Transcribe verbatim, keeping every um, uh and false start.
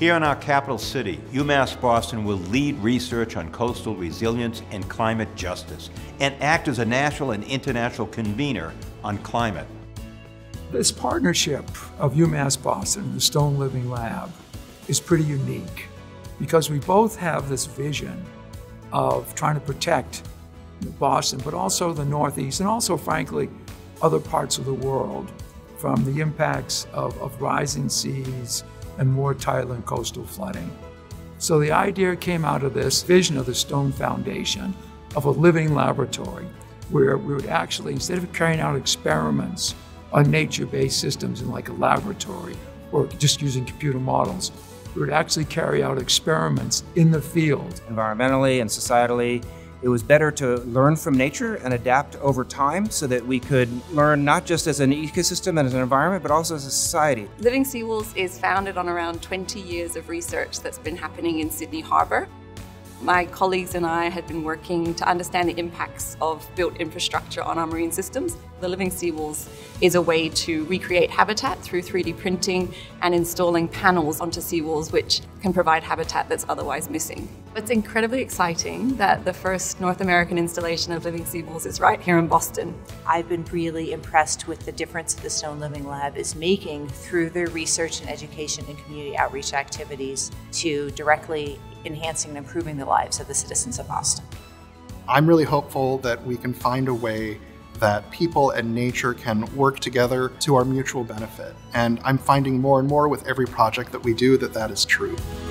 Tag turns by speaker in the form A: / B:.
A: Here in our capital city, UMass Boston will lead research on coastal resilience and climate justice and act as a national and international convener on climate.
B: This partnership of UMass Boston and the Stone Living Lab is pretty unique because we both have this vision of trying to protect Boston, but also the Northeast and also, frankly, other parts of the world from the impacts of, of rising seas and more tidal and coastal flooding. So the idea came out of this vision of the Stone Foundation of a living laboratory where we would actually, instead of carrying out experiments on nature-based systems in like a laboratory or just using computer models, we would actually carry out experiments in the field.
C: Environmentally and societally, it was better to learn from nature and adapt over time so that we could learn not just as an ecosystem and as an environment, but also as a society.
D: Living Seawalls is founded on around twenty years of research that's been happening in Sydney Harbour. My colleagues and I had been working to understand the impacts of built infrastructure on our marine systems. The Living Seawalls is a way to recreate habitat through three D printing and installing panels onto seawalls which can provide habitat that's otherwise missing. It's incredibly exciting that the first North American installation of Living Seawalls is right here in Boston.
E: I've been really impressed with the difference the Stone Living Lab is making through their research and education and community outreach activities to directly enhancing and improving the lives of the citizens of Boston.
F: I'm really hopeful that we can find a way that people and nature can work together to our mutual benefit. And I'm finding more and more with every project that we do that that is true.